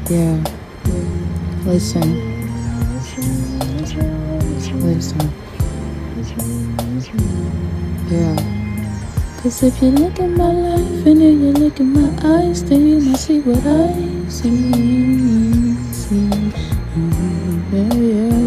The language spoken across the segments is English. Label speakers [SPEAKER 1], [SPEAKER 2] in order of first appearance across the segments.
[SPEAKER 1] Yeah. Listen. Yeah. Cause if you look at my life and then you look at my eyes, then you might see what I see. Yeah, yeah,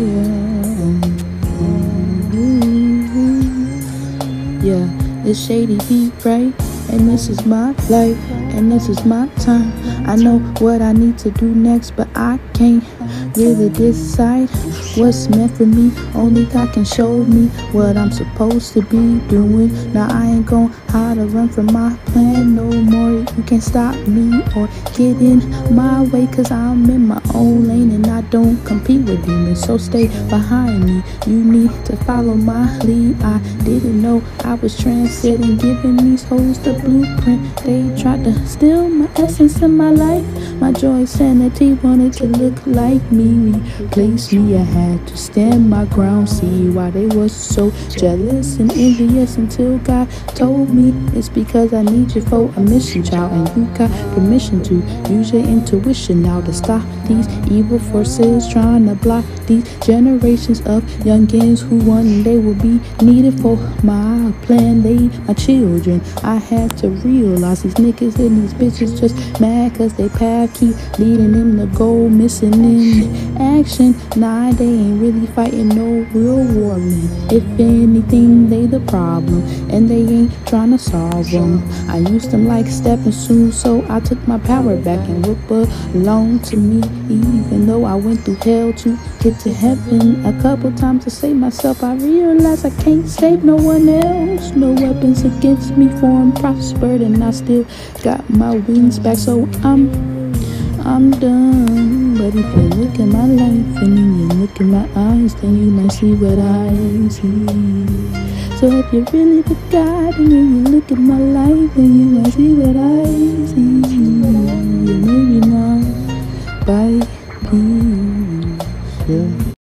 [SPEAKER 1] yeah. Yeah, it's Jadey beat, right? And this is my life, and this is my time. I know what I need to do next, but I can't really decide what's meant for me. Only God can show me what I'm supposed to be doing. Now I ain't gon' hide or run from my plan no more. You can't stop me or get in my way, cause I'm in my own lane and I don't compete with demons. So stay behind me, you need to follow my lead. I didn't know I was transcending, giving these hoes the blueprint. They tried to steal my essence in my life. My joy, sanity, wanted to look like me, replace me. I had to stand my ground, see why they was so jealous and envious, until God told me it's because I need you for a mission, child. And you got permission to use your intuition now to stop these evil forces trying to block these generations of youngins who one day will be needed for my plan. They my children. I had to realize these niggas and these bitches just mad cause they path keep leading them to go missing in action. Nah, they ain't really fighting no real war, man. If anything, they the problem and they ain't trying to solve them. I used them like stepping stools, so I took my power back and what belonged to me. Even though I went through hell to get to heaven a couple times to save myself, I realized I can't save no one else. No weapons against me form prospered, and I still got my wings back, so I'm done. But if you look at my life and then you look at my eyes, then you might see what I see. So if you're really the God and then you look at my life, then you might see what I see.